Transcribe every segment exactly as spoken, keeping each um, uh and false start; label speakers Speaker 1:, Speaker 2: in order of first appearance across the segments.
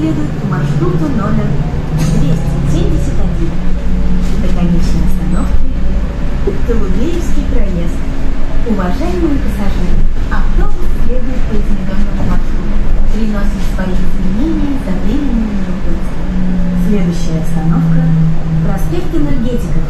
Speaker 1: следует по маршруту номер двести семьдесят один. До конечной остановки Толубеевский проезд. Уважаемые пассажиры, автобус следует по измененному маршруту. Приносим свои изменения за временным мероприятием. Следующая остановка – проспект Энергетиков.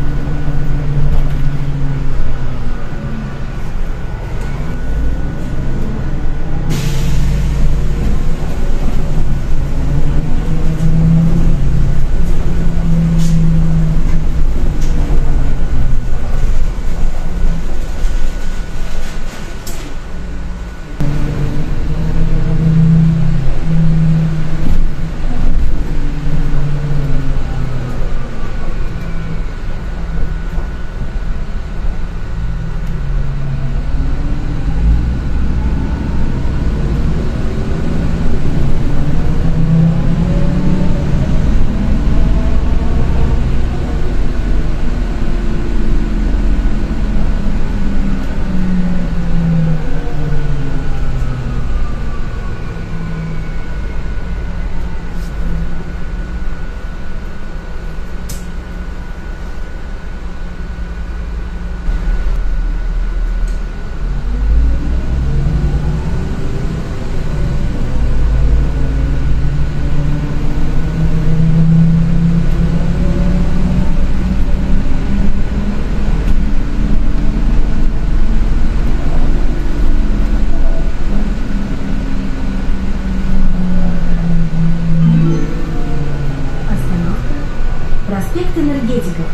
Speaker 1: Проспект Энергетиков.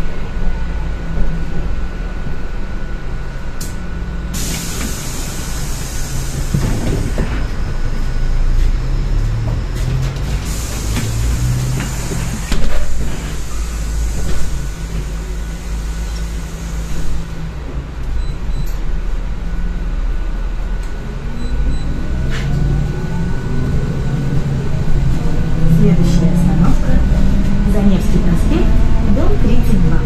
Speaker 1: Следующая остановка – Заневский проспект, дом тридцать два.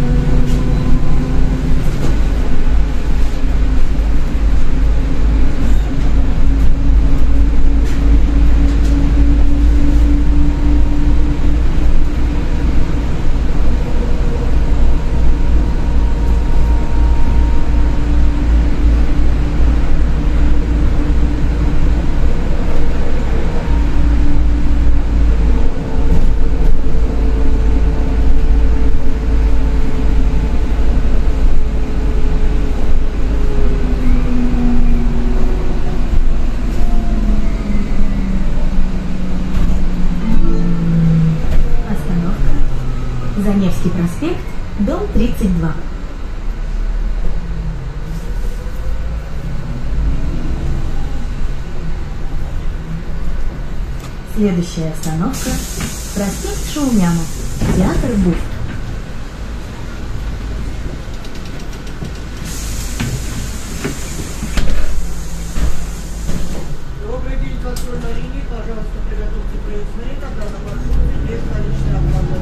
Speaker 1: Заневский проспект, дом тридцать два. Следующая остановка – проспект Шаумянов, театр Буф.
Speaker 2: Добрый день, контрольная линия. Пожалуйста, приготовьте проездные, когда на маршруте без наличной оплаты.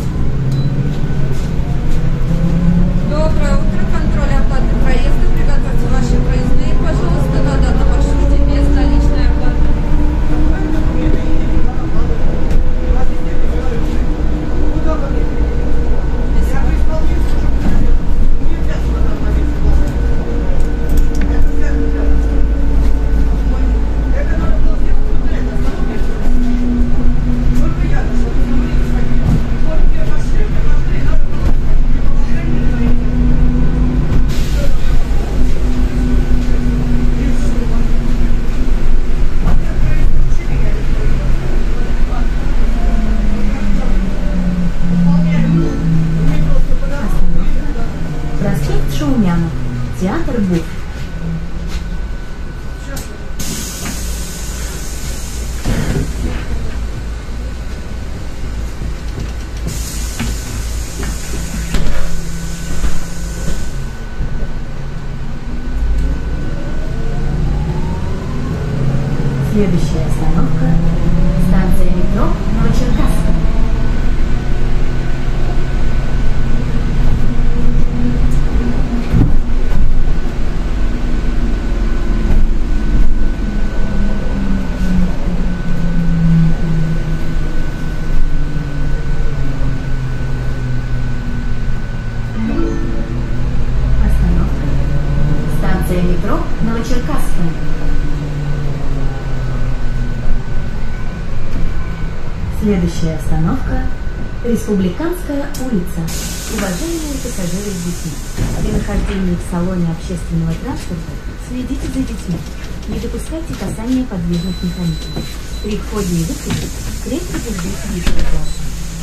Speaker 3: Доброе утро, контроль оплаты проезда. Приготовьте ваши проездные, пожалуйста, на данном маршруте без наличной оплаты.
Speaker 2: Куда вы мне? Я бы исполнитель уже приходил. Не взяться на данный момент соглашение. Это взять нельзя. Это надо было сделать вот на этой остановке. Только я нашел, что вы не сходили. Вот где пошли, где пошли, надо было положение найти.
Speaker 1: Проспект Шаумянов, театр Буф. Следующая остановка – станция метро Новочеркасска. Следующая остановка – Республиканская улица. Уважаемые пассажиры с детьми, при нахождении в салоне общественного транспорта следите за детьми. Не допускайте касания подвижных механизмов. При входе и выходе крепко держите детей за руку.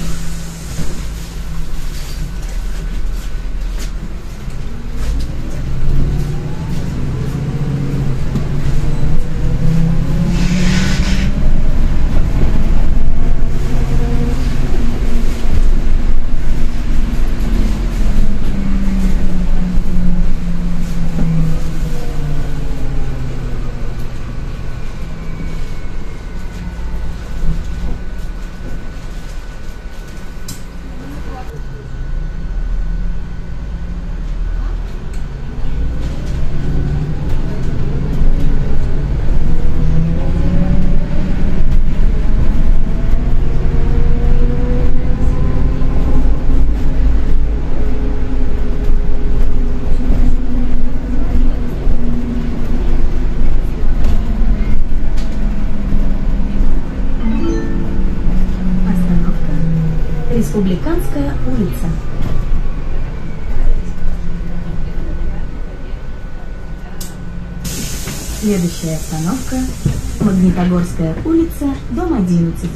Speaker 1: Республиканская улица. Следующая остановка – Магнитогорская улица, дом одиннадцать.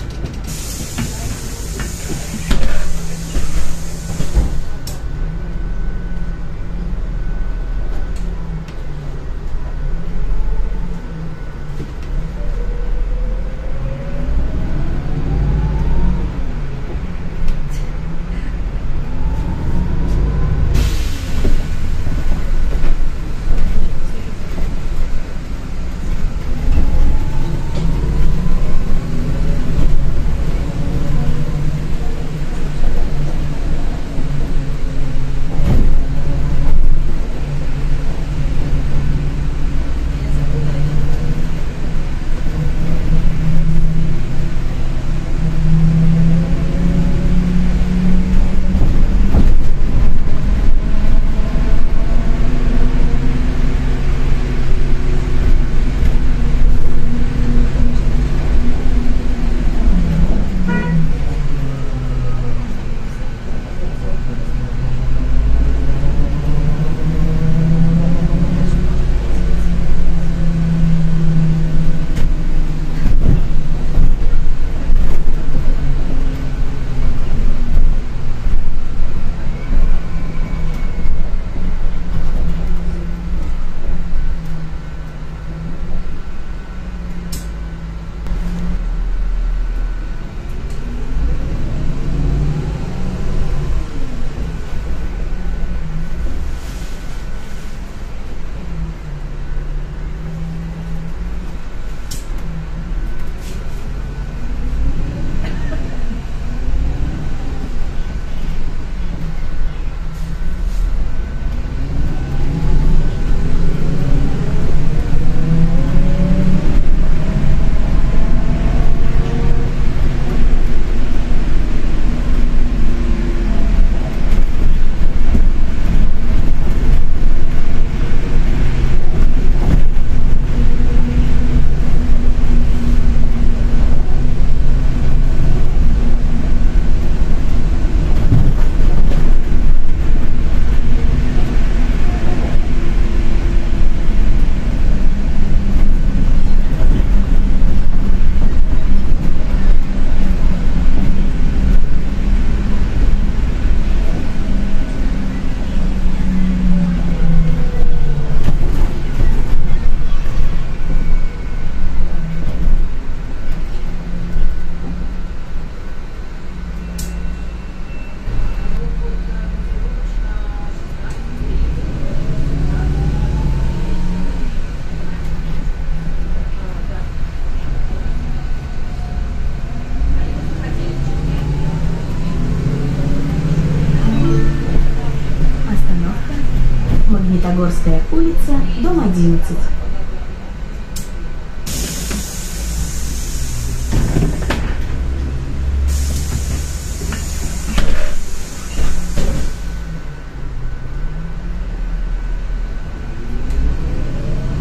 Speaker 1: Магнитогорская улица, дом одиннадцать.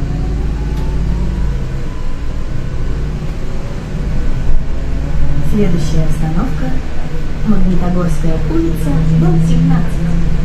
Speaker 1: Следующая Следующая остановка – Магнитогорская улица, дом семнадцать.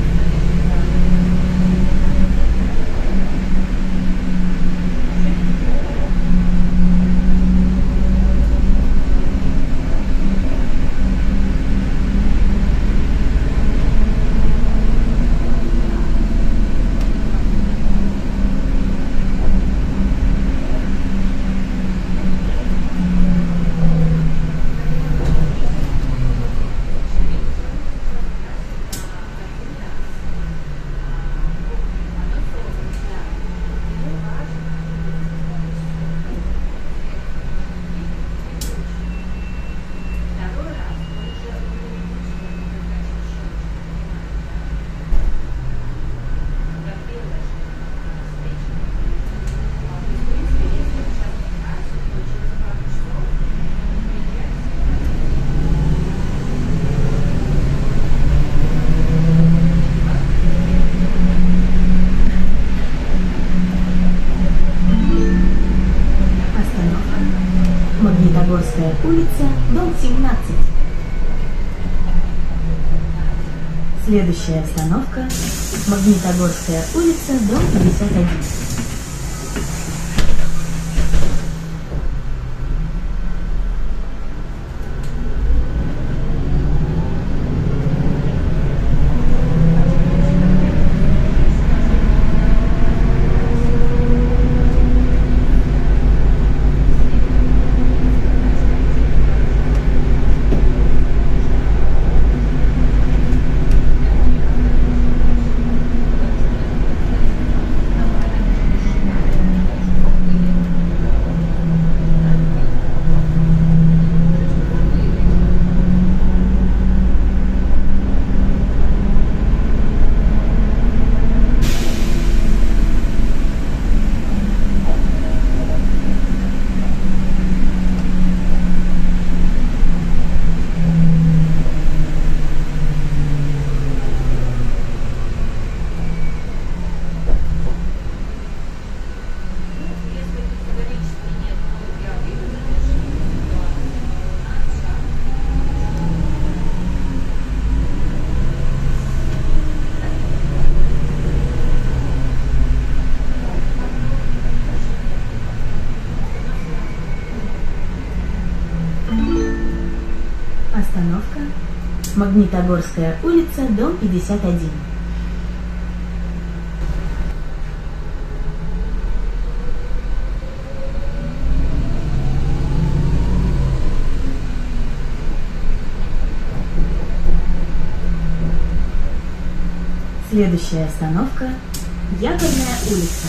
Speaker 1: Магнитогорская улица, дом семнадцать. Следующая остановка – Магнитогорская улица, дом пятьдесят один. Остановка – Магнитогорская улица, дом пятьдесят один. Следующая остановка – Якорная улица.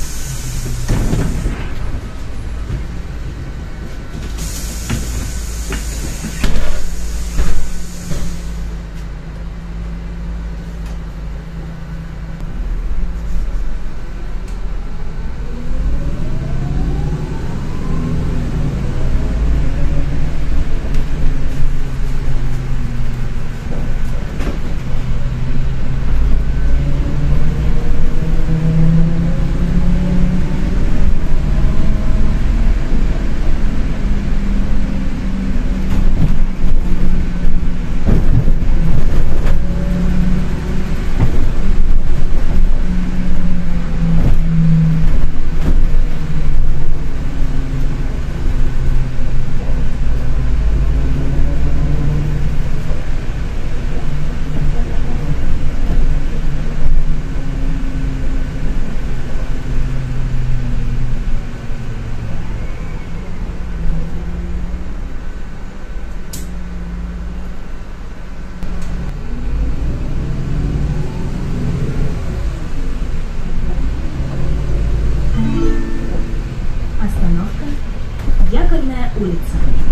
Speaker 1: Остановка – Якорная улица.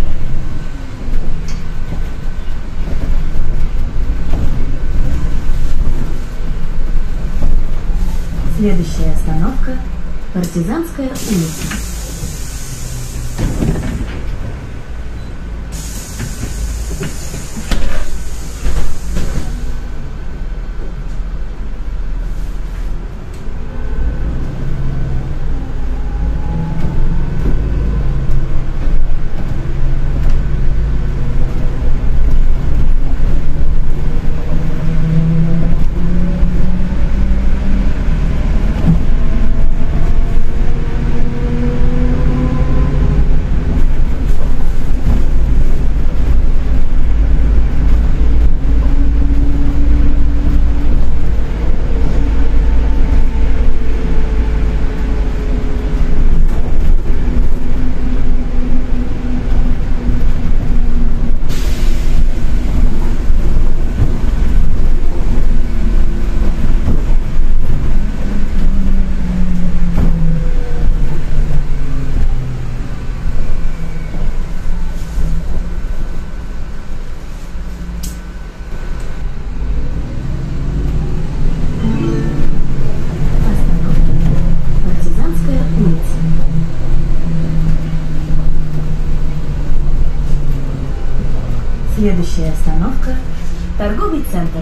Speaker 1: Следующая остановка – Партизанская улица. Следующая остановка – торговый центр.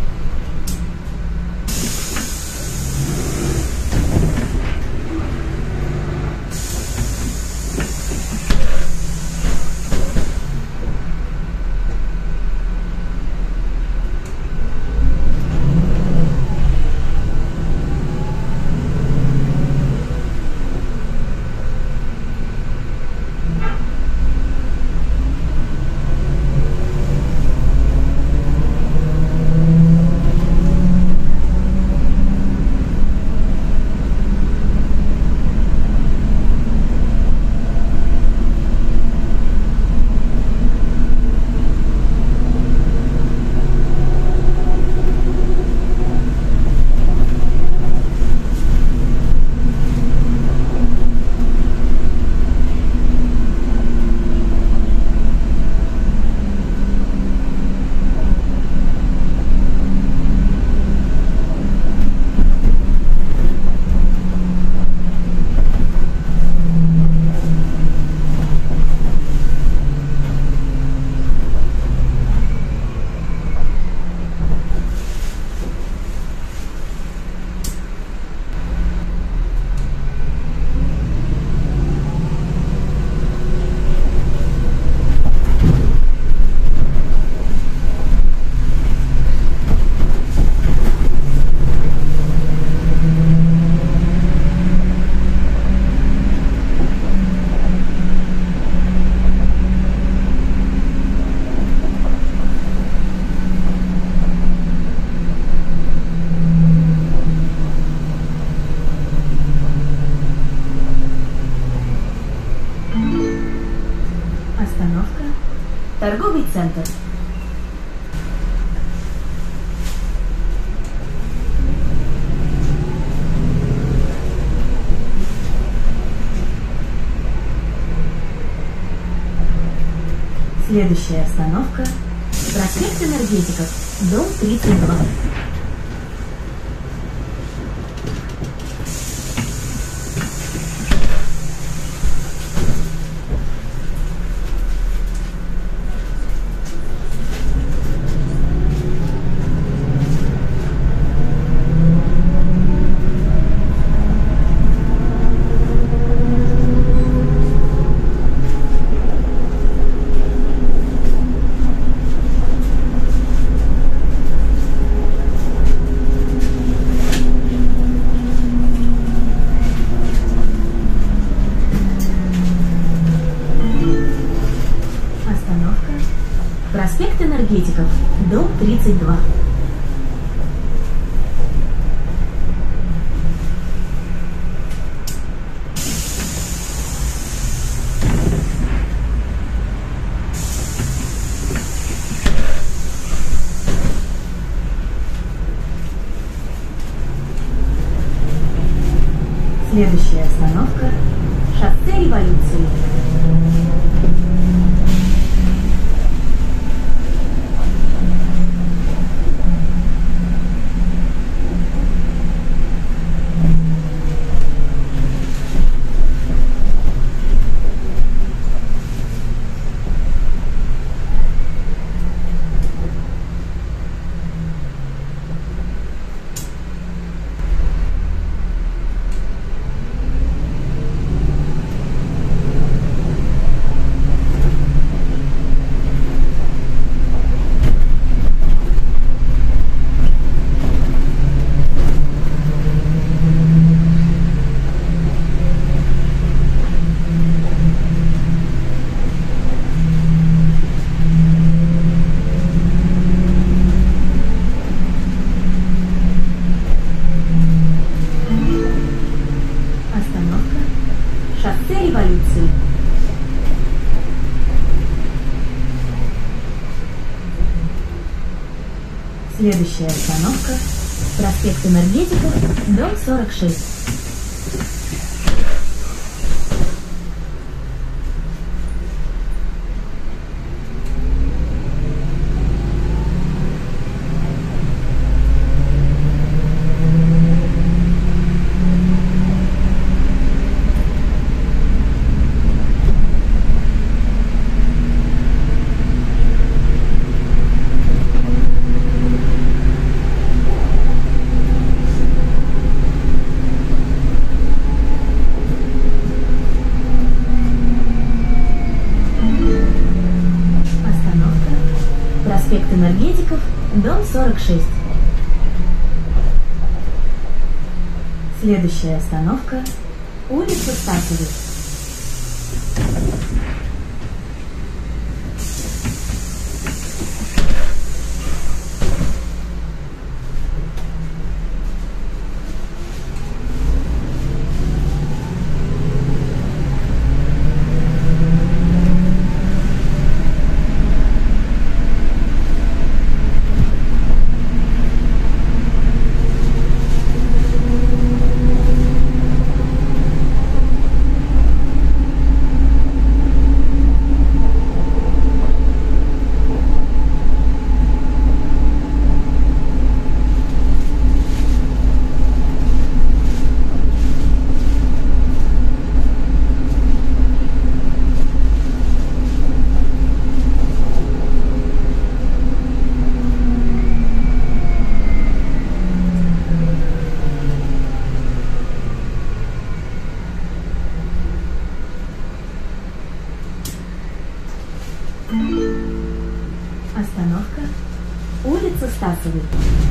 Speaker 1: Остановка – торговый центр. Следующая остановка – проспект Энергетиков, дом тридцать два. Проспект Энергетиков, дом тридцать два. Следующая остановка – шоссе Революции. Шоссе Революции. Следующая остановка – проспект Энергетиков, дом сорок шесть. Проспект Энергетиков, дом сорок шесть. Следующая остановка – улица Стасовой. Остановка – улица Стасовой.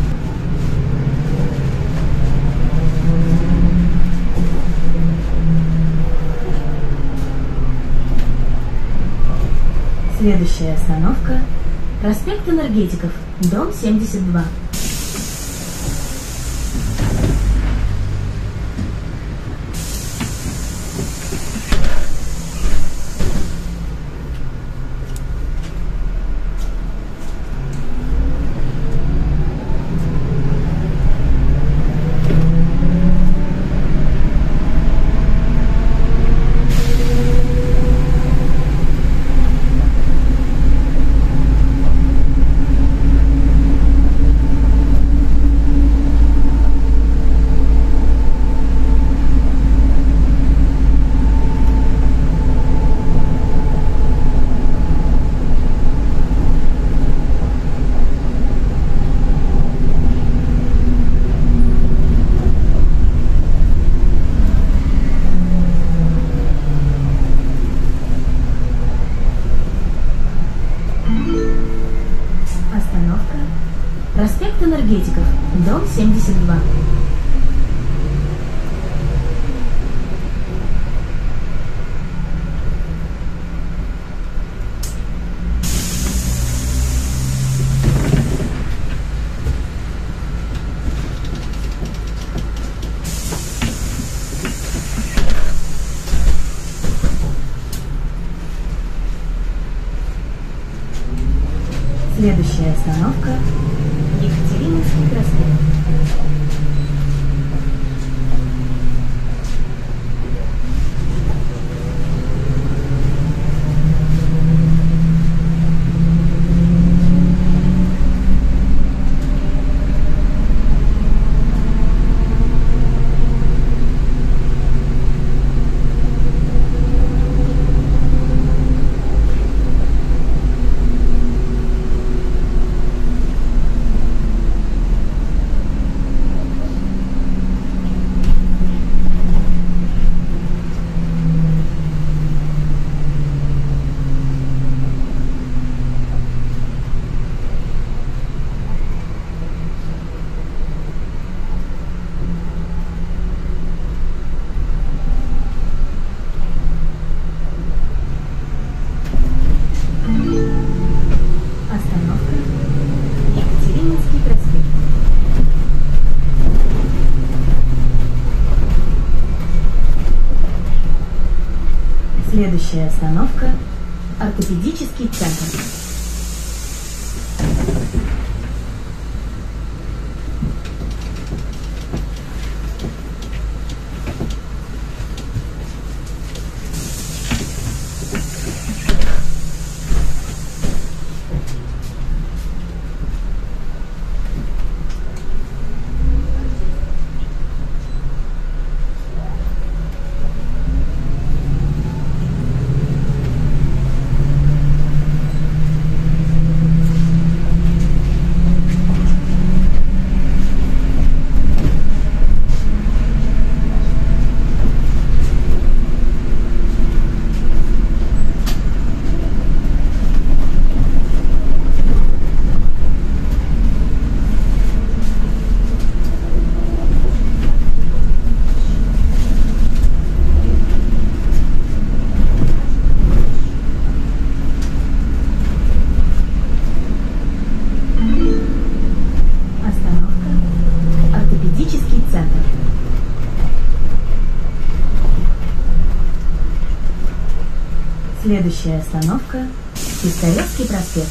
Speaker 1: Следующая остановка – проспект Энергетиков, дом семьдесят два. Остановка – проспект Энергетиков, дом семьдесят два. Следующая остановка – Екатерининский проспект. Остановка – Екатерининский проспект. Следующая остановка – ортопедический центр. Следующая остановка – Пискаревский проспект.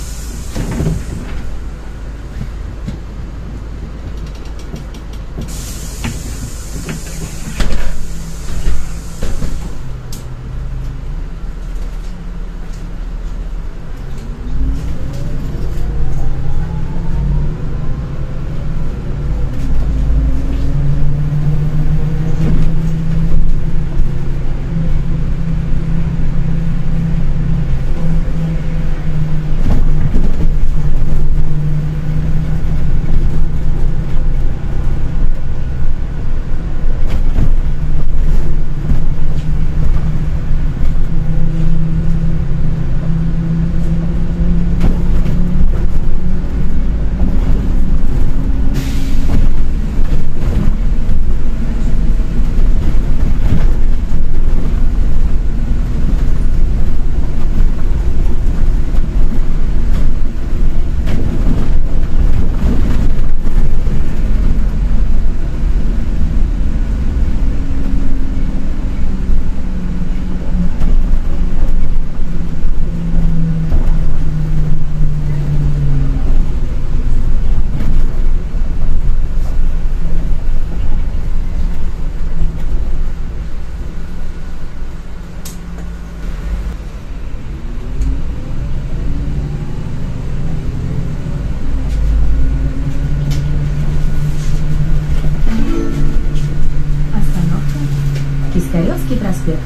Speaker 1: Пискаревский проспект.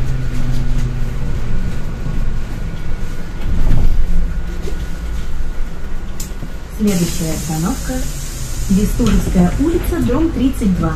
Speaker 1: Следующая остановка – Бестужевская улица, дом тридцать два.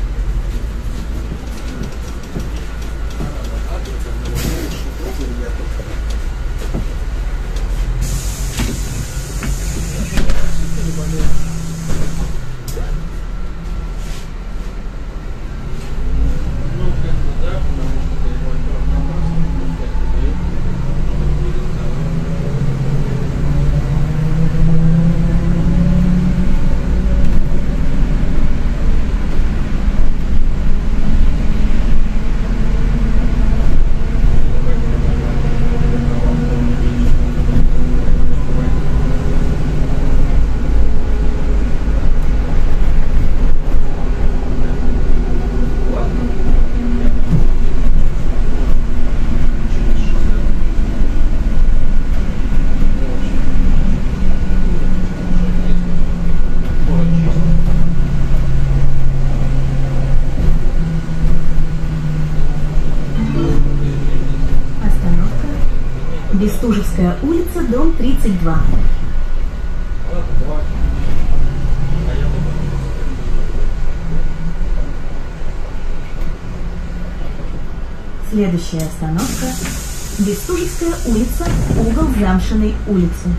Speaker 1: Бестужевская улица, дом тридцать два. Следующая остановка – Бестужевская улица, угол Замшиной улицы.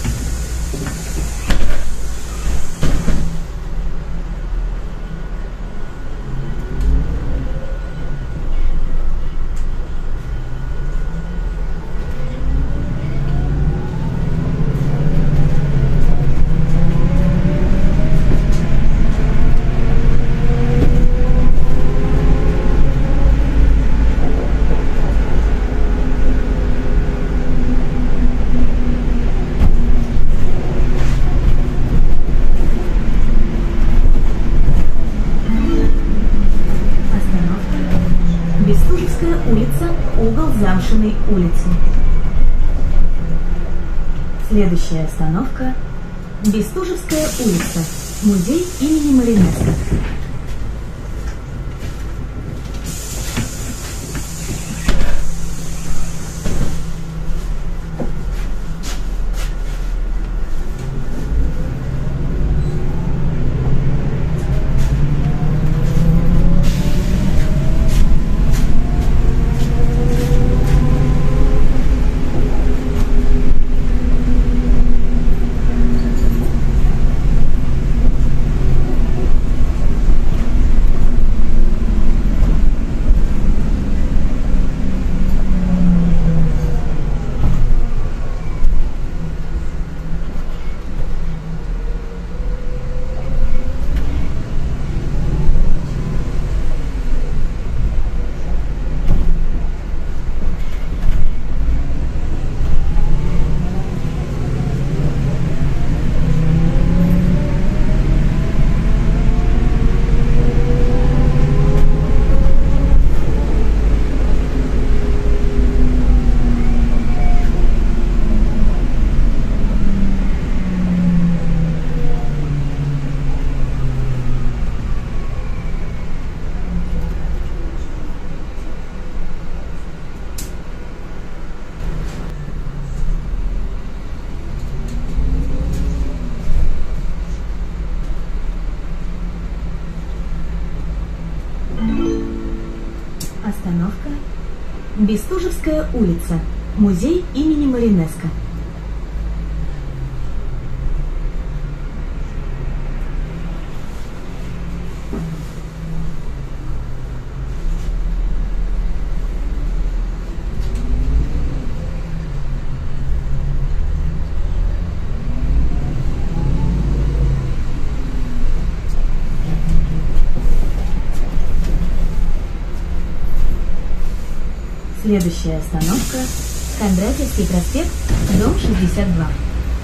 Speaker 1: Улица, угол Замшиной улицы. Следующая остановка – Бестужевская улица, музей имени Маринеско. Бестужевская улица. Музей имени Маринеско. Следующая остановка – Кондратьевский проспект, дом шестьдесят два.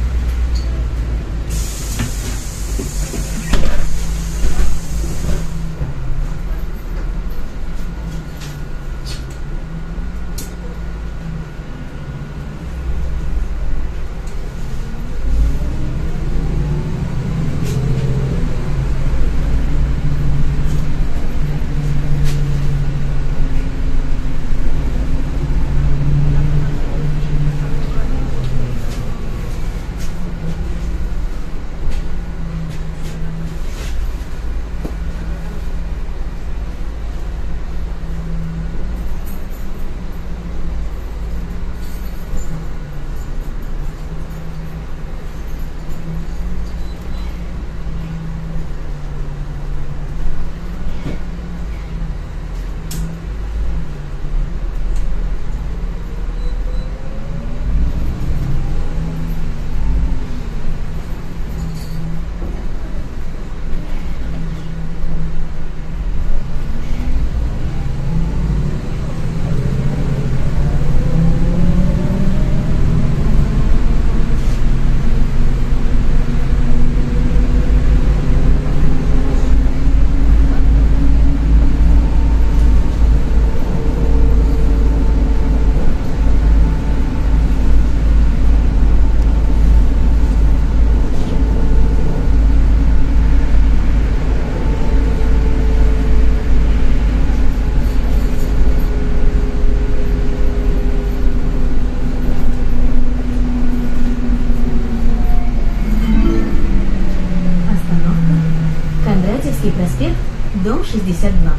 Speaker 1: Кондратьевский проспект, дом шестьдесят два.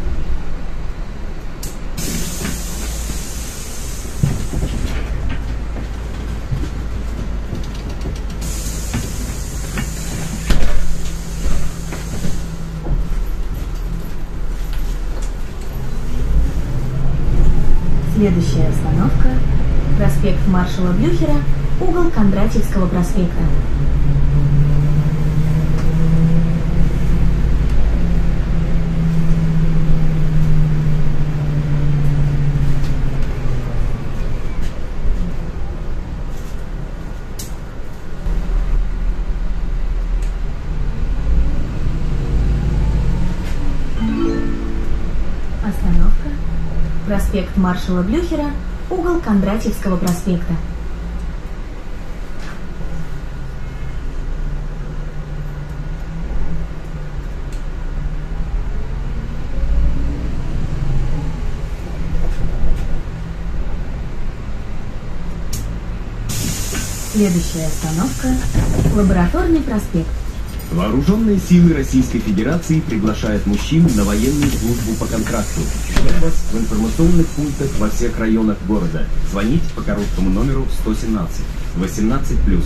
Speaker 1: Следующая остановка – проспект маршала Блюхера, угол Кондратьевского проспекта. Остановка – проспект маршала Блюхера, угол Кондратьевского проспекта. Следующая остановка – Лабораторный проспект.
Speaker 4: Вооруженные силы Российской Федерации приглашают мужчин на военную службу по контракту. Ждем вас в информационных пунктах во всех районах города. Звоните по короткому номеру сто семнадцать восемнадцать плюс.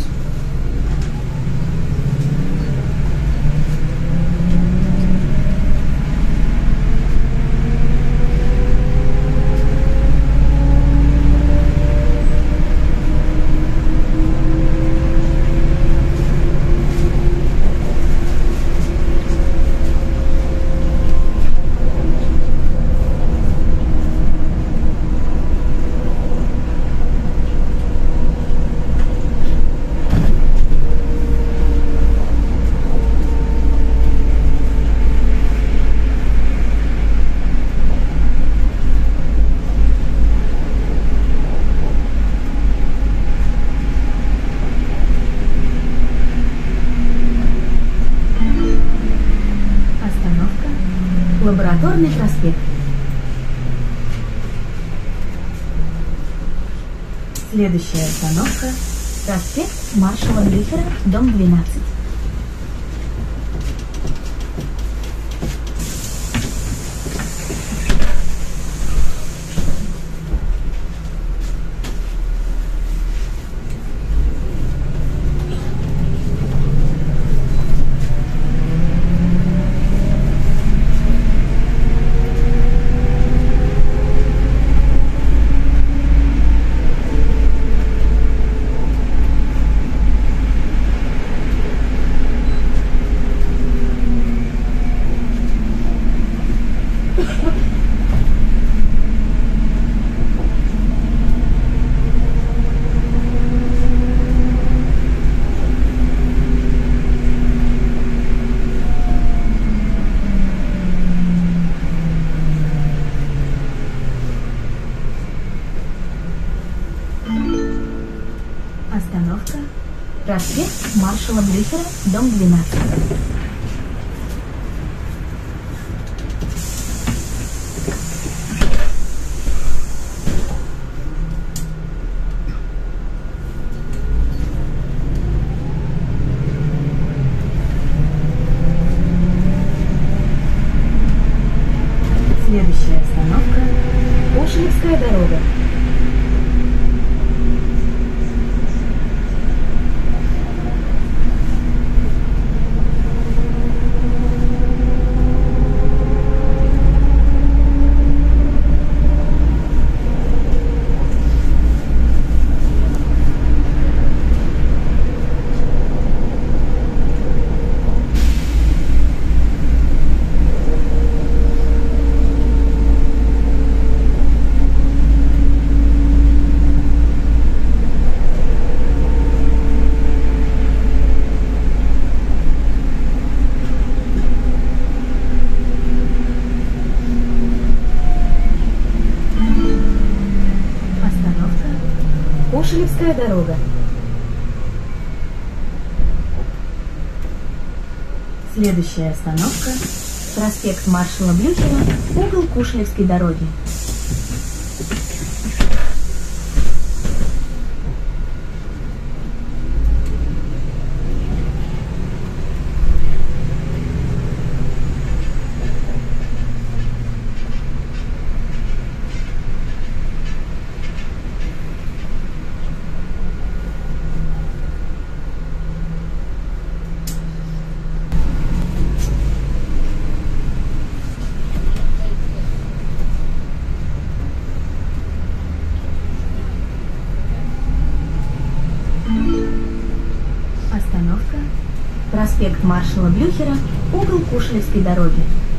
Speaker 1: Лабораторный проспект. Следующая остановка – проспект маршала Блюхера, дом двенадцать. маршала Блюхера, дом двенадцать. Следующая остановка – Кошелевская дорога. Кошелевская дорога. Следующая остановка – проспект маршала Блюхера, угол Кушелевской дороги. Остановка – проспект маршала Блюхера, угол Кушелевской дороги.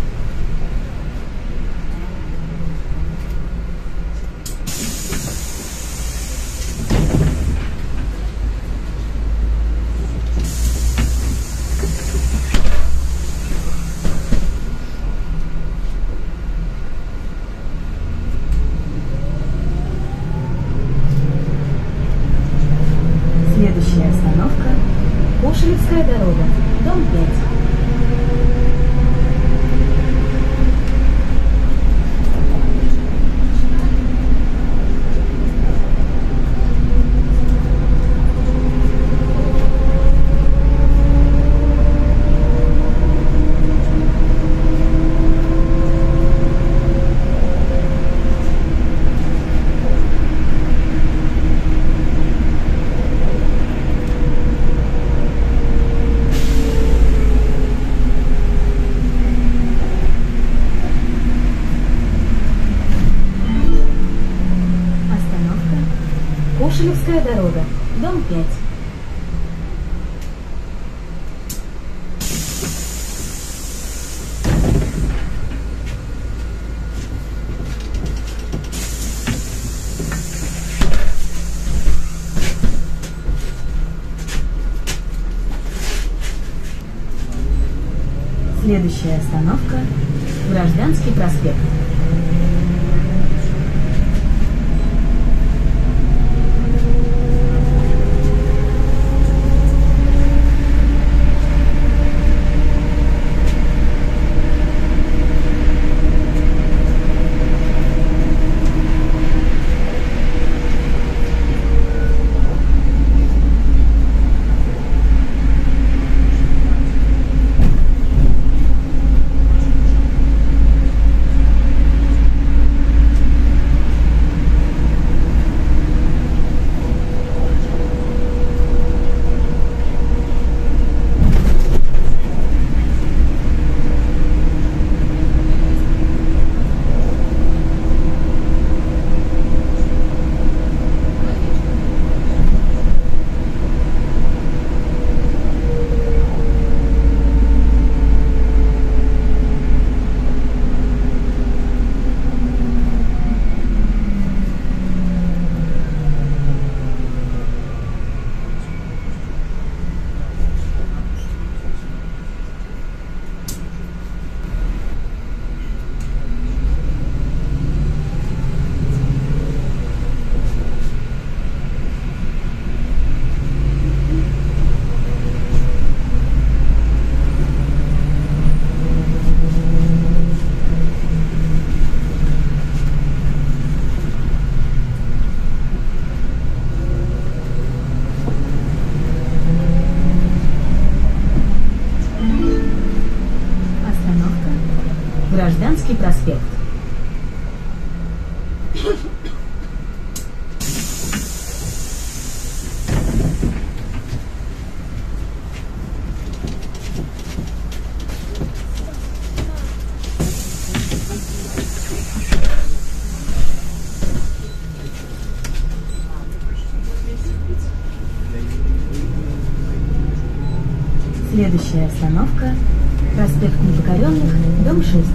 Speaker 1: Следующая остановка – Кошелевская дорога, дом пять. Кошелевская дорога, дом пять. Следующая остановка – Гражданский проспект. Брянский проспект. Следующая остановка – проспект Непокоренных, дом шесть.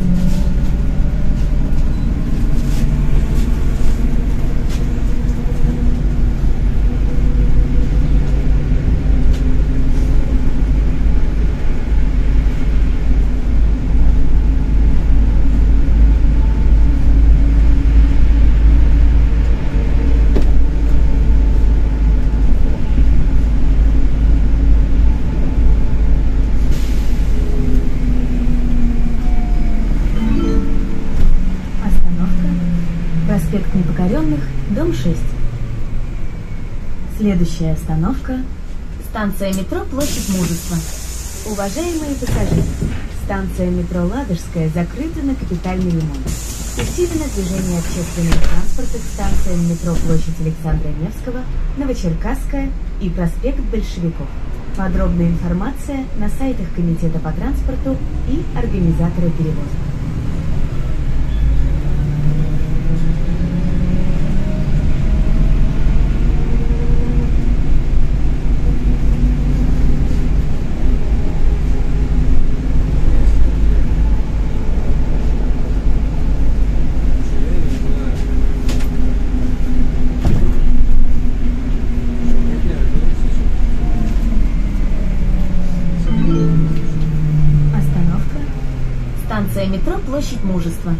Speaker 1: Проспект Непокоренных, дом шесть. Следующая остановка – станция метро Площадь Мужества. Уважаемые пассажиры, станция метро Ладожская закрыта на капитальный ремонт. Усилено движение общественного транспорта к станциям метро Площадь Александра Невского, Новочеркасская и проспект Большевиков. Подробная информация на сайтах Комитета по транспорту и организатора перевозок. Станция метро Площадь Мужества.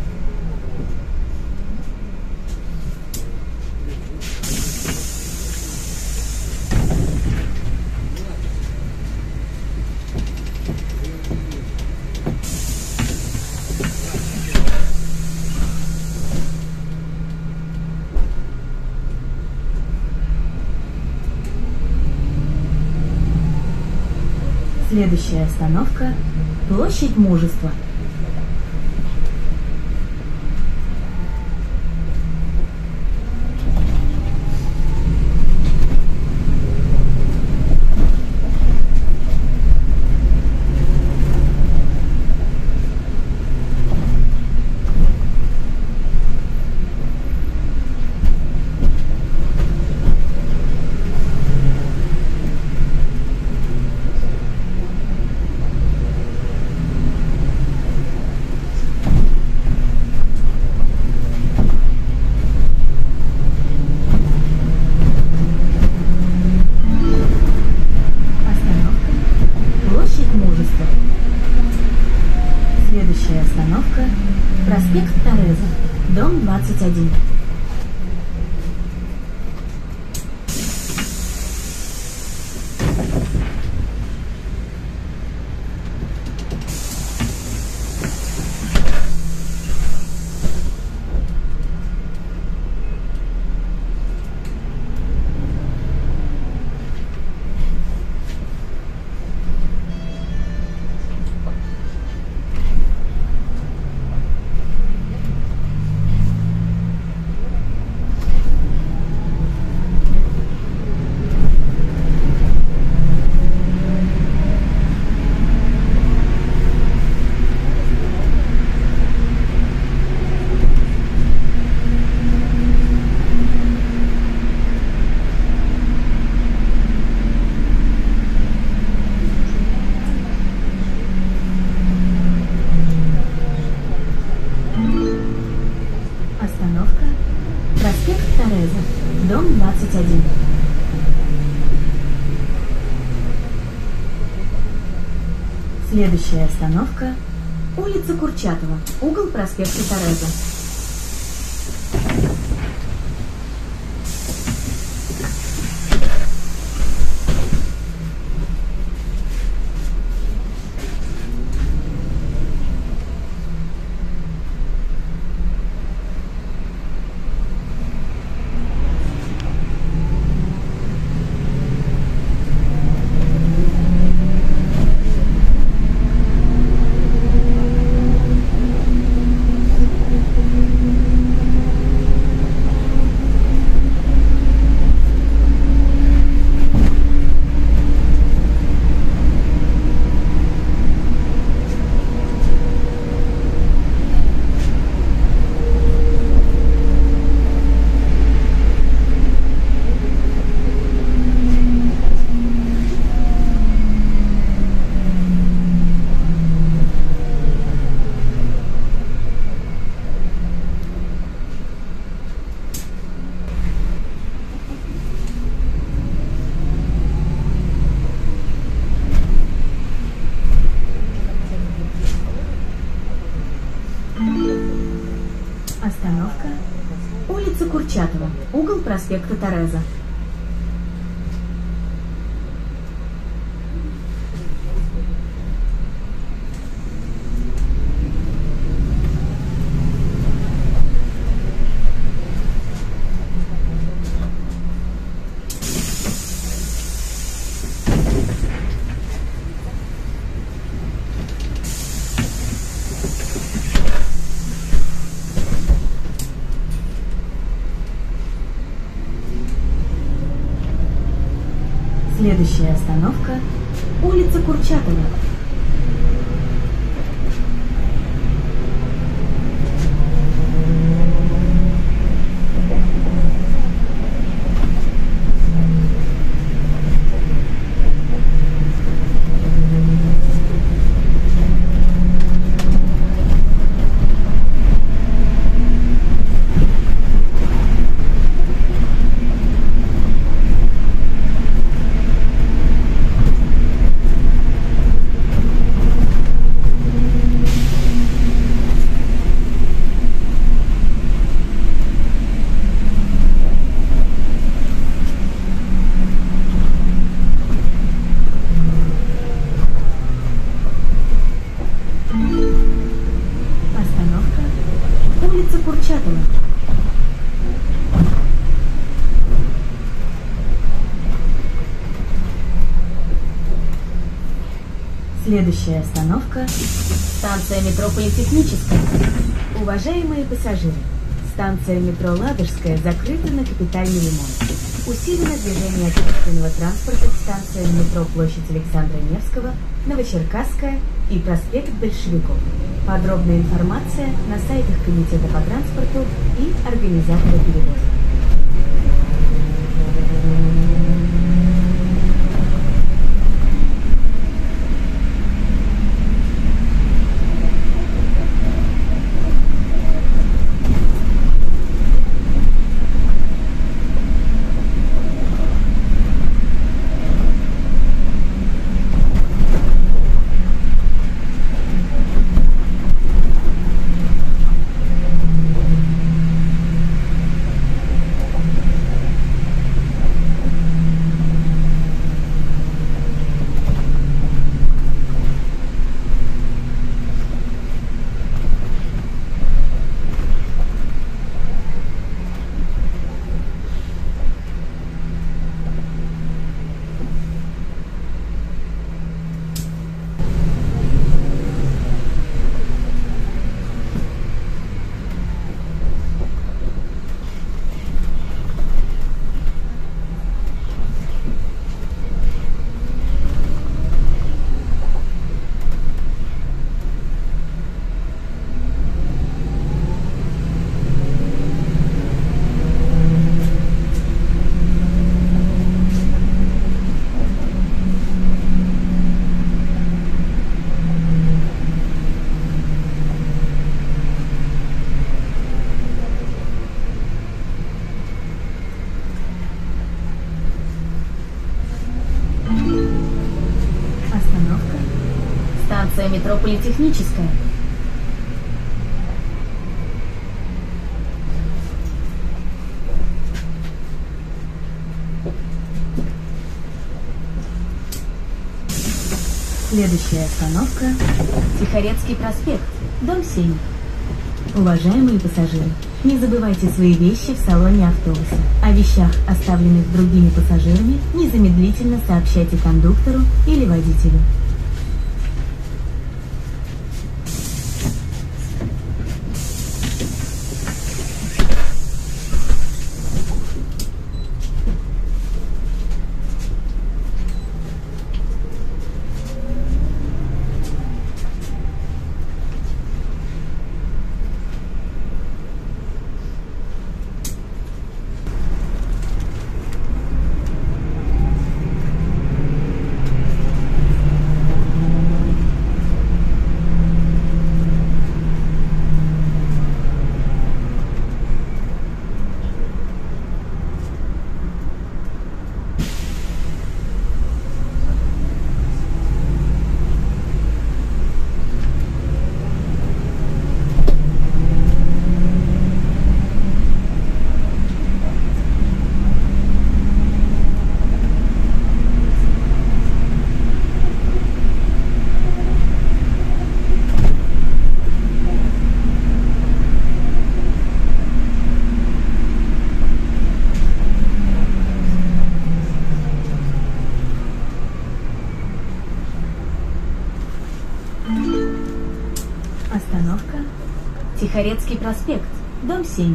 Speaker 1: Следующая остановка – Площадь Мужества. Следующая остановка – проспект Тореза, дом двадцать один. Остановка – проспект Тореза, дом двадцать один. Следующая остановка – улица Курчатова, угол проспекта Тореза. Остановка. Улица Курчатова. Угол проспекта Тореза. Следующая остановка – улица Курчатова. Курчатова. Следующая остановка – станция метро Политехническая. Уважаемые пассажиры, станция метро Ладожская закрыта на капитальный ремонт. Усилено движение общественного транспорта к станциям метро Площадь Александра Невского, Новочеркасская и проспект Большевиков. Подробная информация на сайтах Комитета по транспорту и организатора перевозок. Станция метро Политехническая. Следующая остановка – Тихорецкий проспект, дом семь. Уважаемые пассажиры, не забывайте свои вещи в салоне автобуса. О вещах, оставленных другими пассажирами, незамедлительно сообщайте кондуктору или водителю. Остановка. Тихорецкий проспект, дом семь.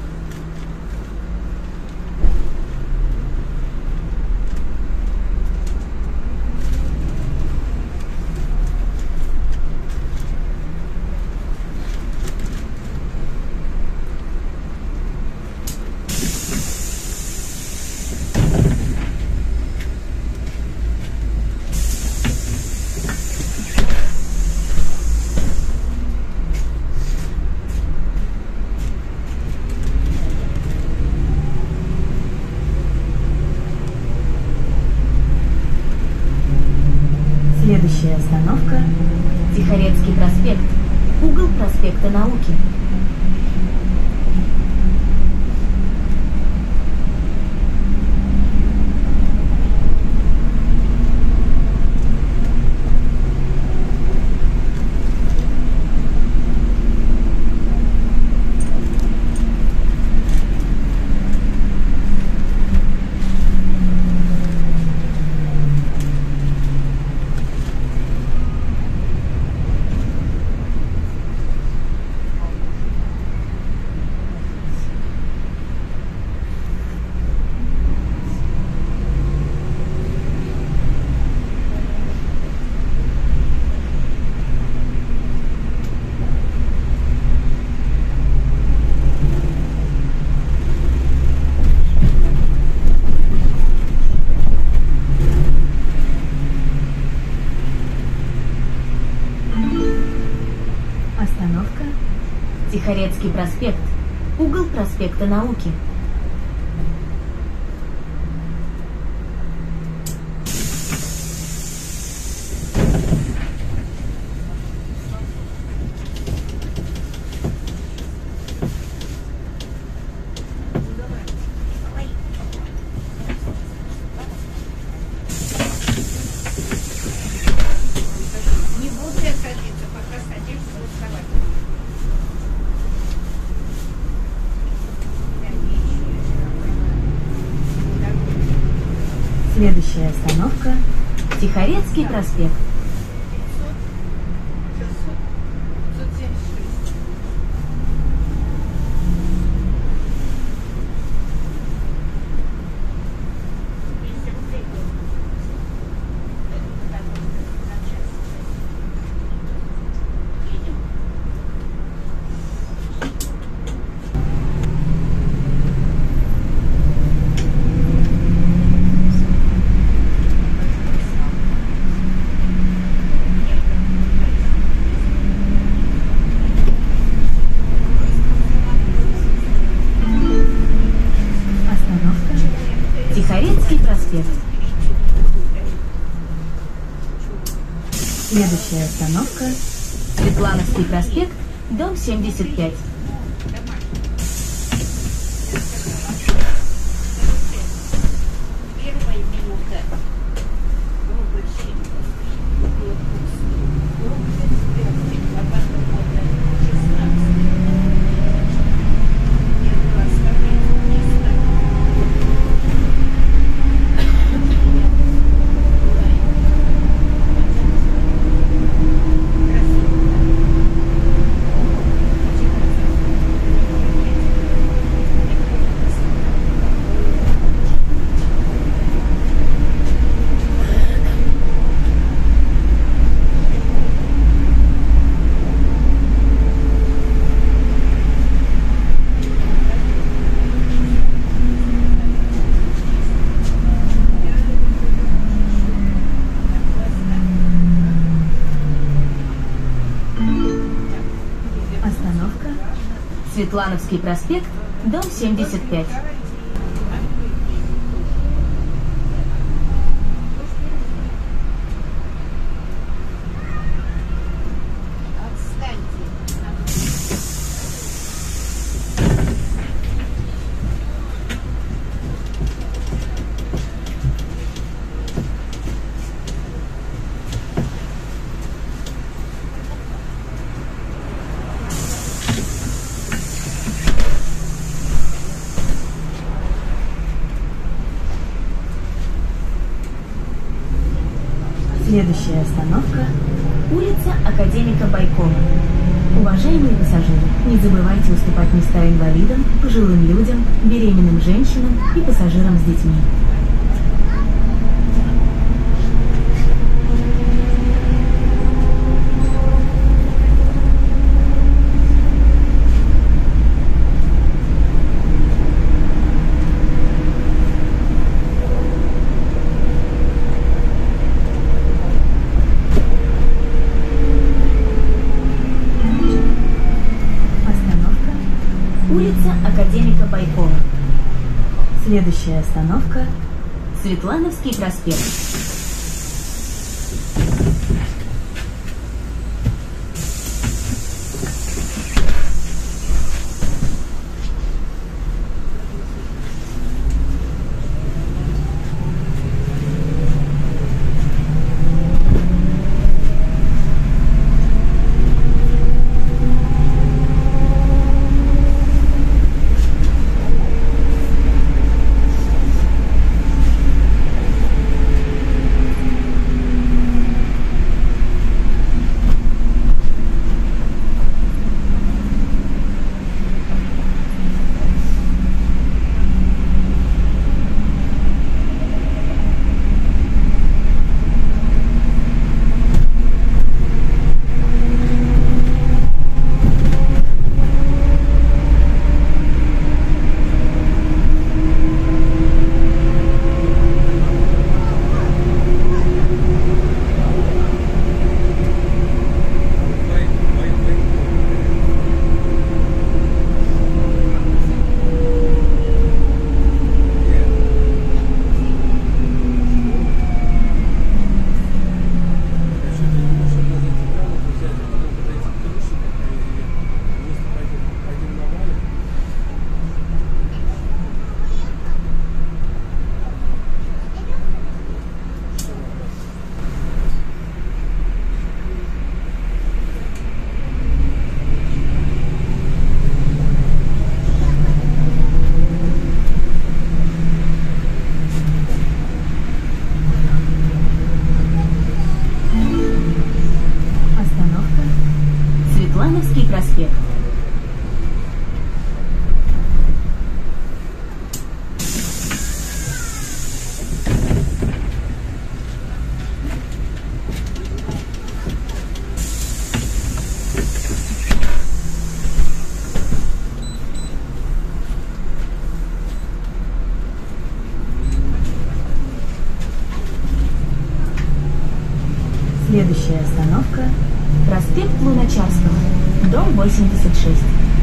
Speaker 1: Следующая остановка – Тихорецкий проспект, угол проспекта Науки. Остановка. Тихорецкий проспект, угол проспекта Науки.
Speaker 5: Не буду я садиться, пока садишься вставать.
Speaker 1: Следующая остановка – Тихорецкий проспект.
Speaker 5: пятьсот семьдесят шесть. двести рублей было. Потому что на час. Едем.
Speaker 1: Остановка. Тихорецкий проспект. Следующая остановка – Светлановский проспект, дом семьдесят пять.
Speaker 5: Первая минута. Рубль семь. Около двухсот. Рубль пять. А потом вот шестнадцать. Первый раз оставляйте место.
Speaker 1: Остановка. Светлановский проспект, дом семьдесят пять. Следующая остановка – улица Академика Байкова. Уважаемые пассажиры, не забывайте уступать места инвалидам, пожилым людям, беременным женщинам и пассажирам с детьми. Улица Академика Байкова. Следующая остановка – Светлановский проспект. Светлановский проспект. Следующая остановка – проспект Луначарского, дом восемьдесят шесть.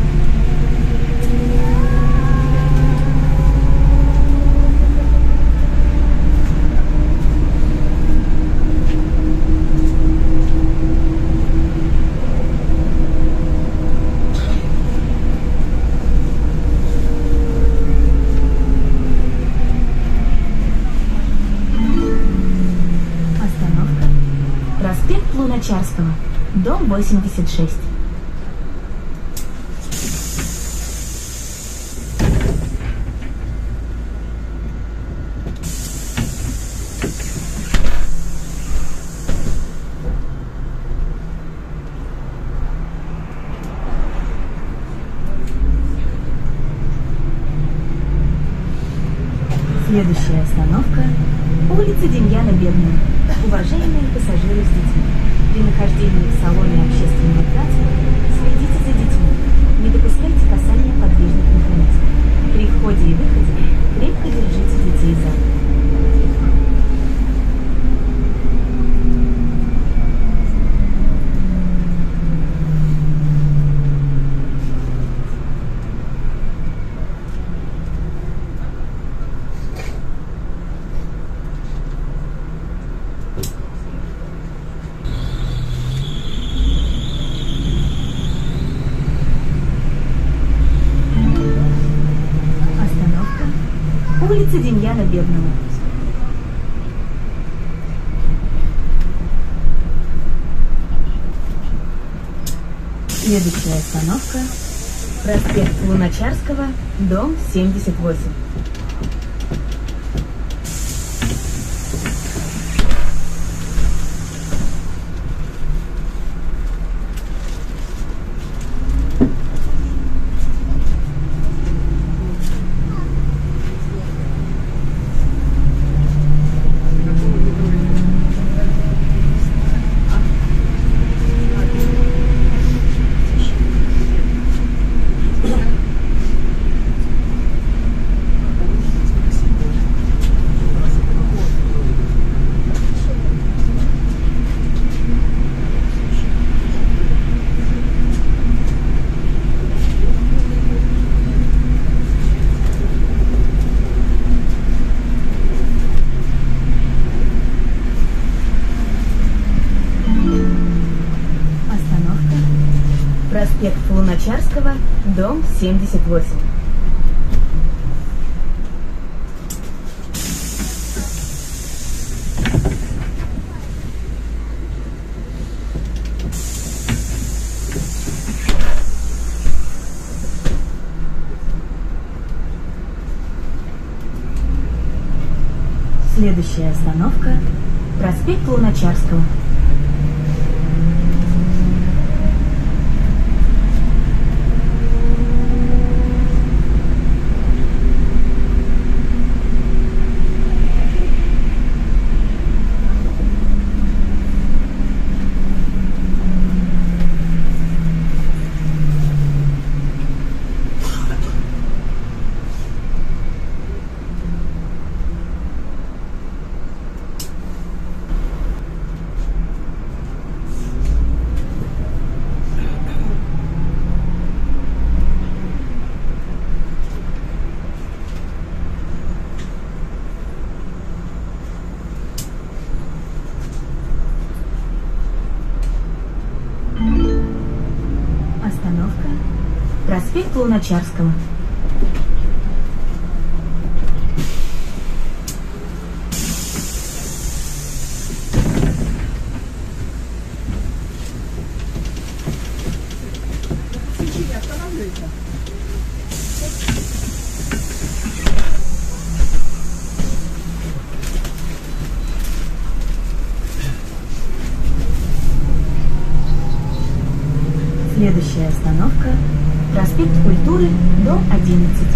Speaker 1: Проспект Луначарского, дом восемьдесят шесть. Следующая остановка – улица Демьяна Бедного. Уважаемые пассажиры с детьми, при нахождении в салоне общественного транспорта следите за детьми, не допускайте касания подвижных механизмов. При входе и выходе крепко держите детей за руку. Улица Демьяна Бедного. Следующая остановка – проспект Луначарского, дом семьдесят восемь. Проспект Луначарского, дом семьдесят восемь. Следующая остановка – проспект Луначарского. Остановка – проспект Луначарского. Следующая остановка – проспект Культуры, дом одиннадцать.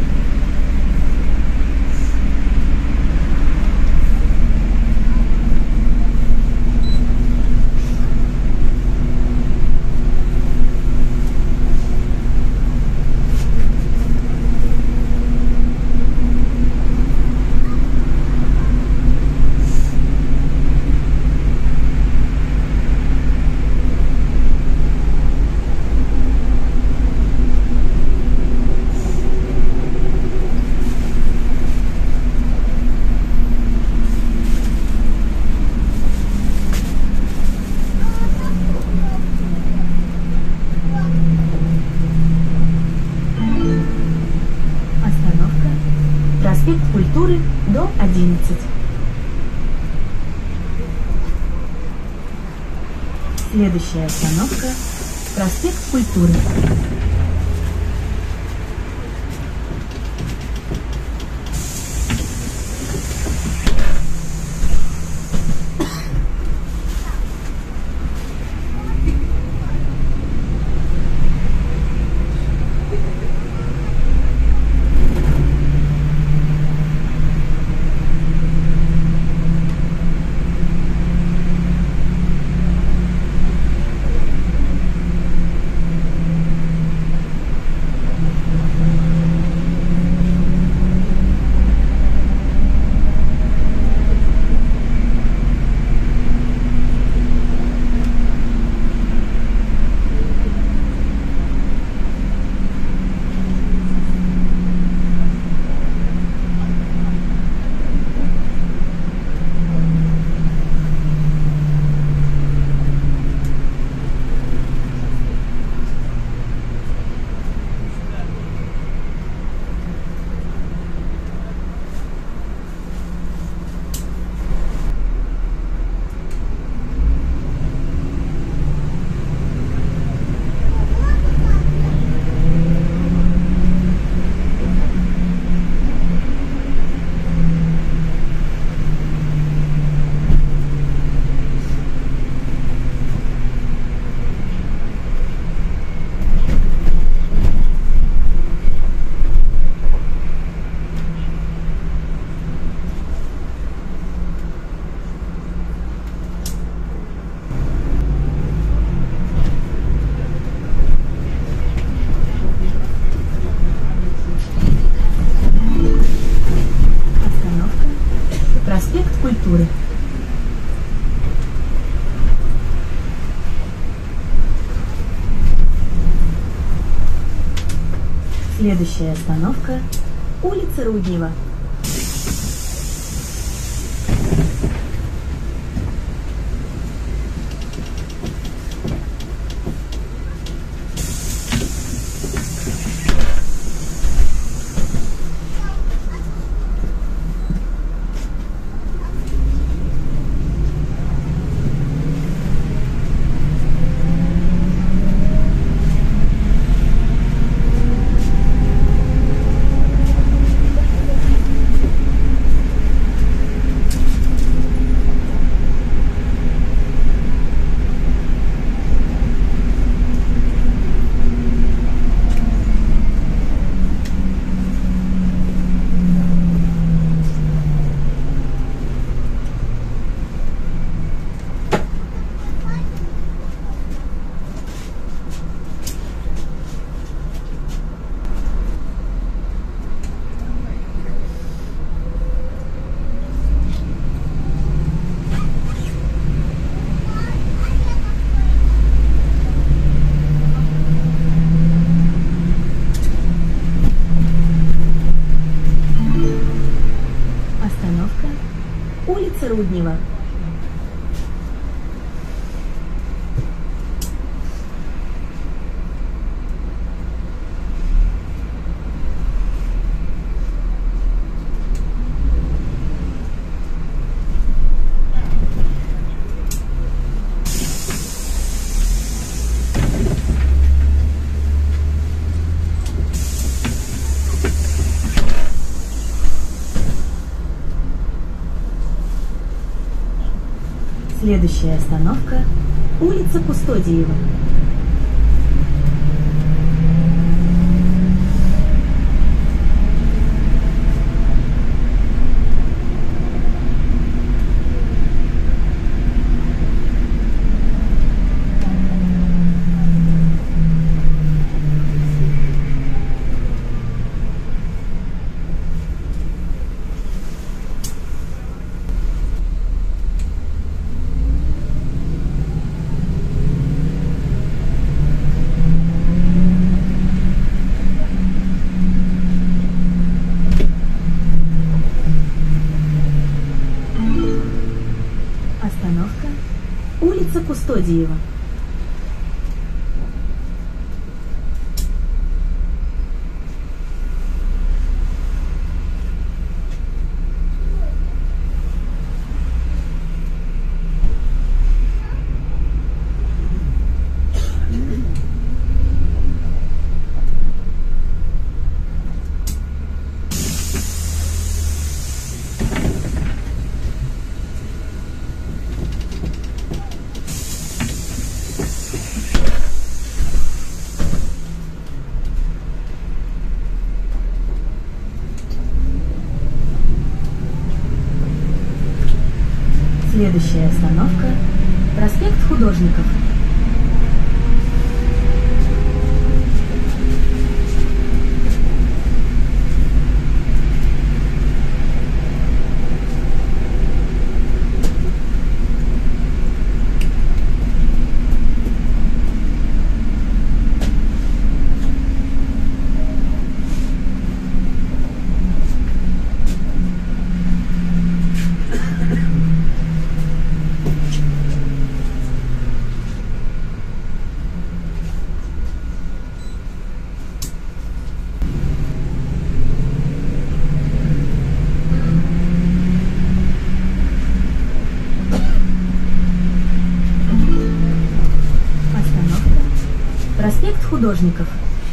Speaker 1: Проспект Культуры, дом одиннадцать. Следующая остановка – проспект Культуры. Проспект Культуры. Следующая остановка – улица Руднева. Руднева. Следующая остановка – улица Кустодиева. Остановка – улица Кустодиева. Следующая остановка – проспект Художников. Проспект Художников.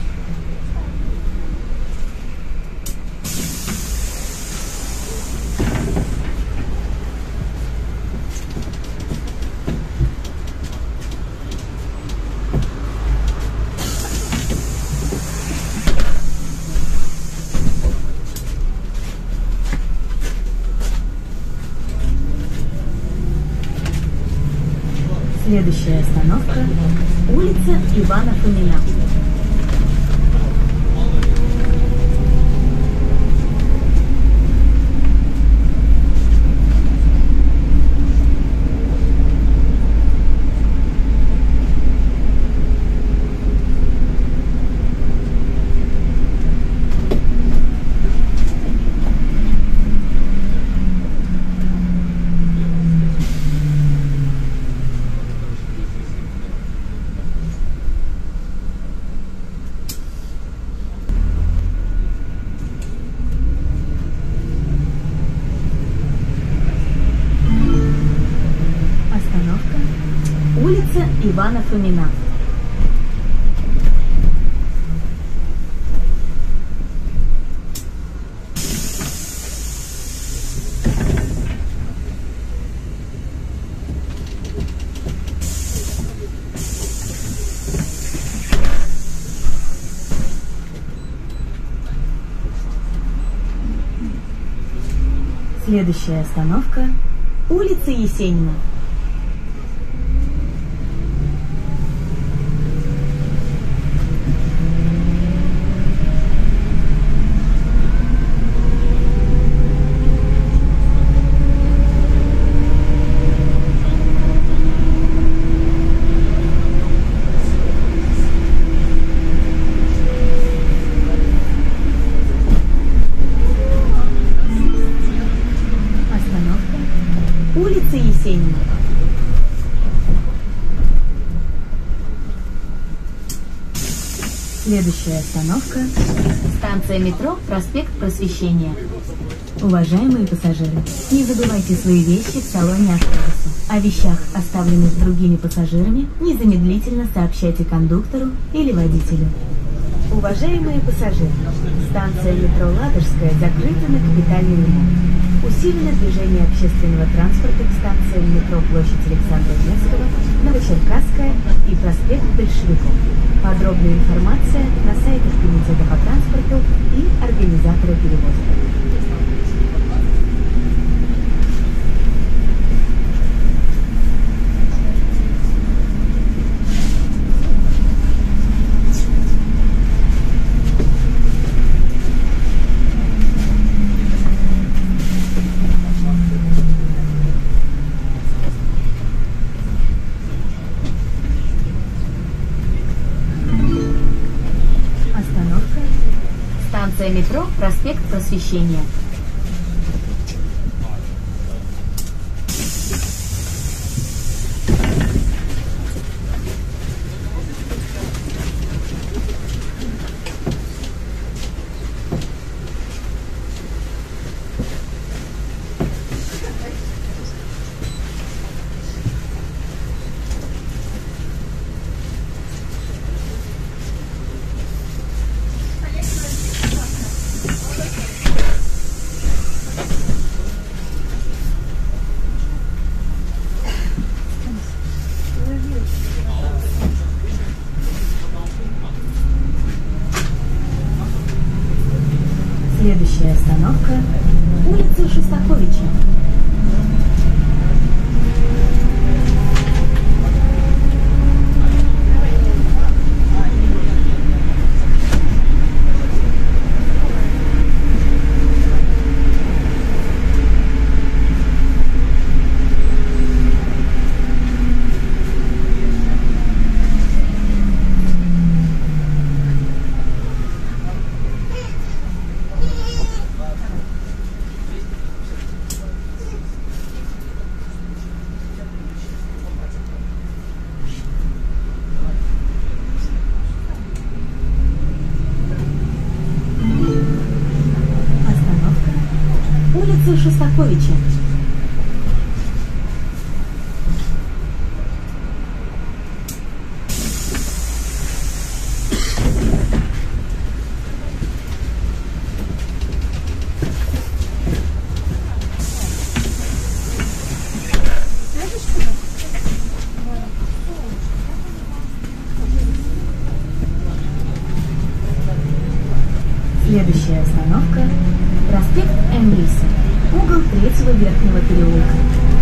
Speaker 1: Следующая остановка – улица Ивана Фомина. Улица Ивана Фомина. Следующая остановка – улица Есенина. Следующая остановка – станция метро «Проспект Просвещения». Уважаемые пассажиры, не забывайте свои вещи в салоне автобуса. О вещах, оставленных другими пассажирами, незамедлительно сообщайте кондуктору или водителю. Уважаемые пассажиры, станция метро «Ладожская» закрыта на капитальный ремонт. Усилено движение общественного транспорта к станциям метро Площадь Александра Невского, Новочеркасская и проспект Большевиков. Подробная информация на сайтах Комитета по транспорту и организатора перевозок. Станция метро «Проспект Просвещения». Следующая остановка – улица Шостаковича. Улица Шостаковича. Следующая остановка – проспект Энгельса, угол третьего верхнего переулка.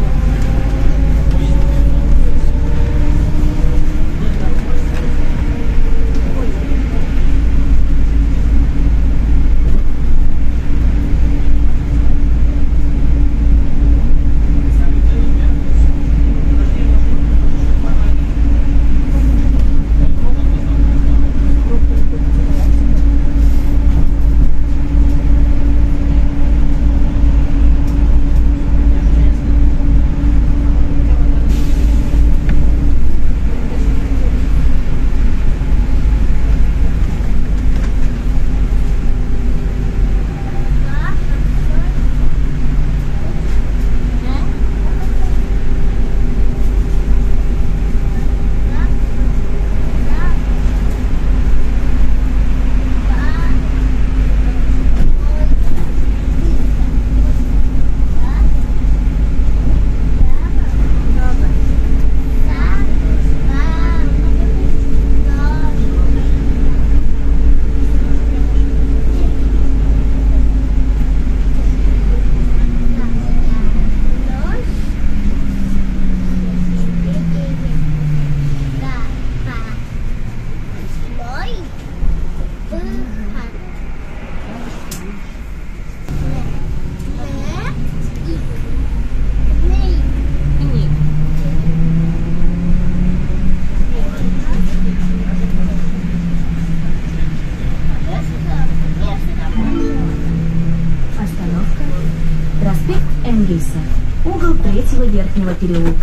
Speaker 1: Энгельса, угол третьего верхнего переулка.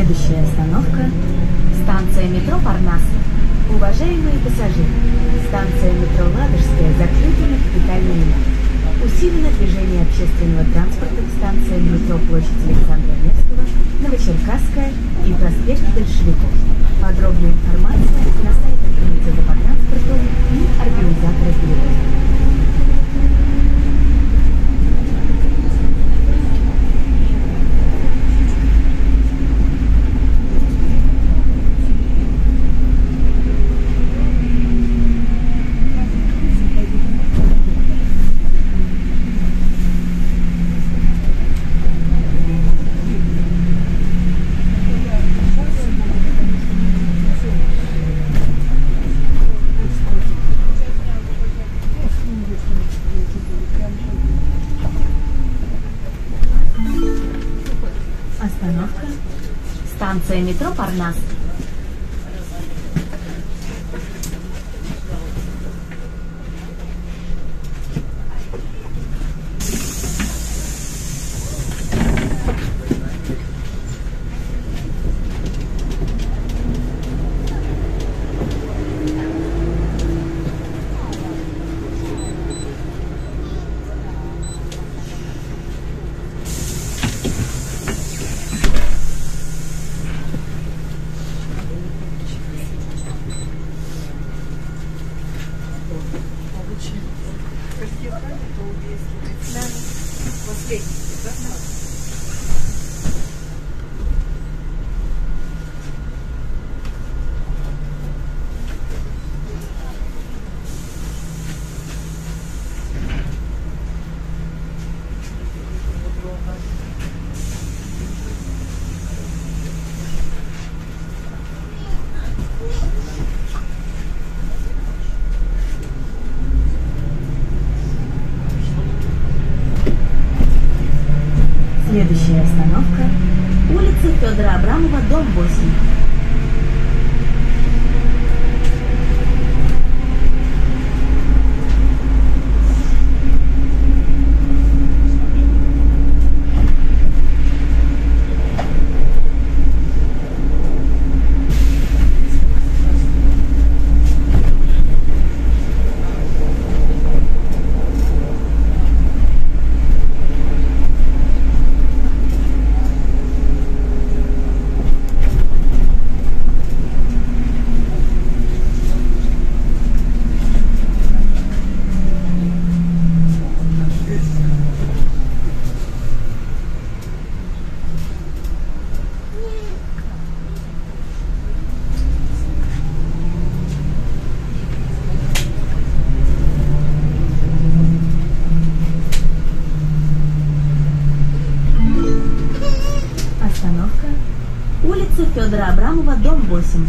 Speaker 1: Следующая остановка – станция метро Парнас. Уважаемые пассажиры, станция метро Ладожская закрыта на капитальный ремонт. Усилено движение общественного транспорта к станциям метро Площадь Александра Невского, Новочеркасская и проспект Большевиков. Подробная информация на сайтах Комитета по транспорту и организатора перевозки. Остановка. Станция метро Парнас. Следующая остановка – улица Федора Абрамова, дом восемь. Остановка – улица Федора Абрамова, дом восемь.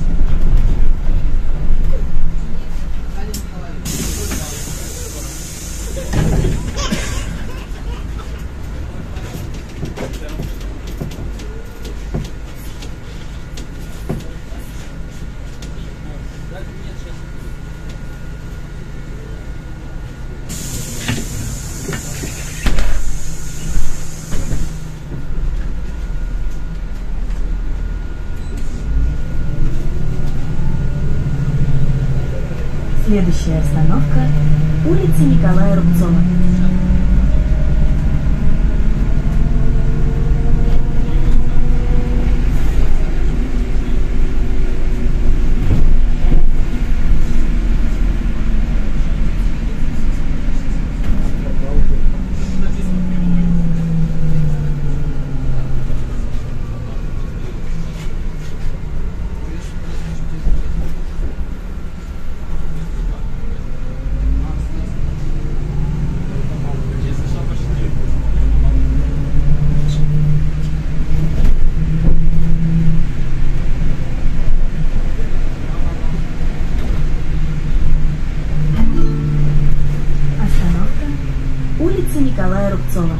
Speaker 1: Следующая остановка – улица Николая Рубцова. Улица Николая Рубцова.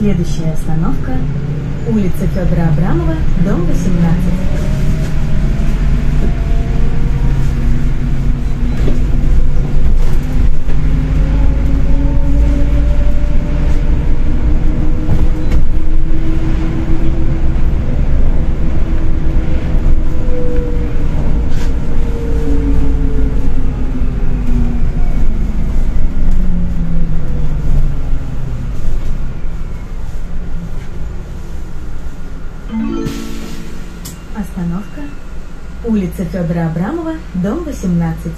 Speaker 1: Следующая остановка – улица Федора Абрамова, дом восемнадцать. Остановка – улица Федора Абрамова, дом восемнадцать.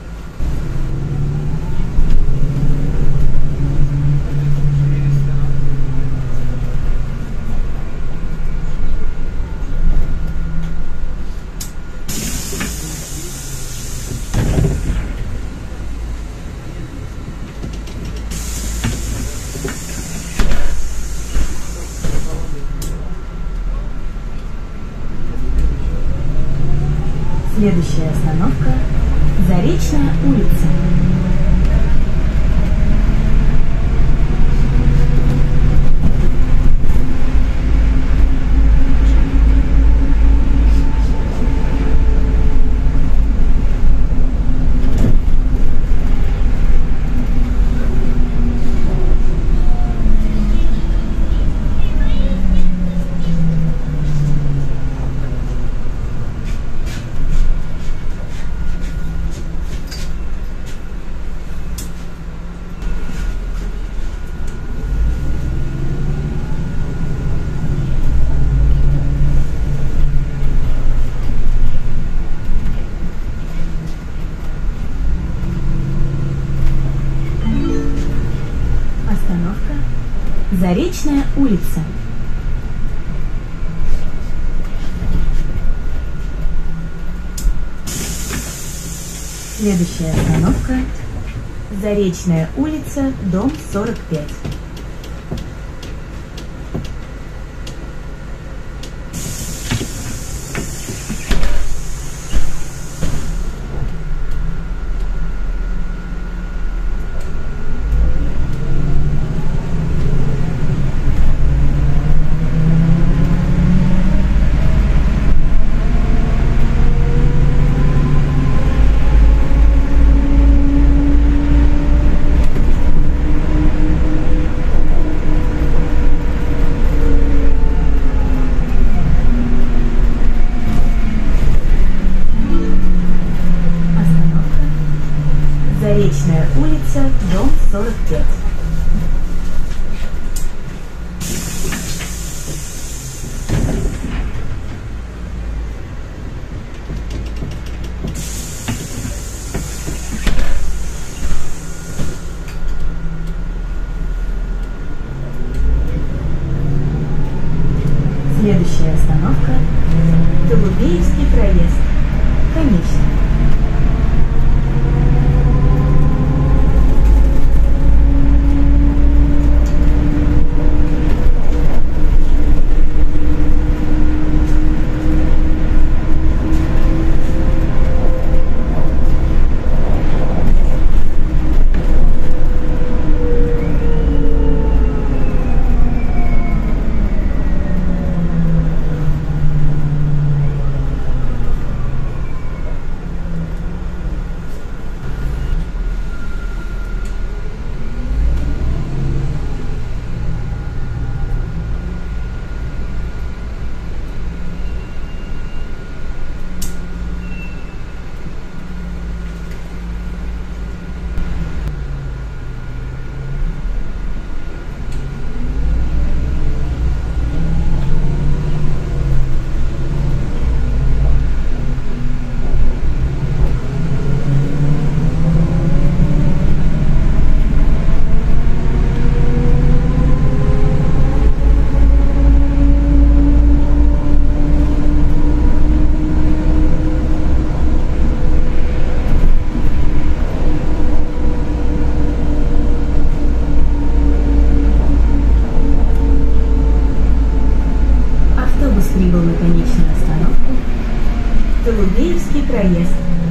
Speaker 1: Следующая остановка – Заречная улица. Остановка – Заречная улица. Следующая остановка – Заречная улица, дом сорок пять. Заречная улица, дом сорок пять. Следующая остановка – Голубеевский проезд. Конечная. Прибыл на конечную остановку Голубеевский проезд.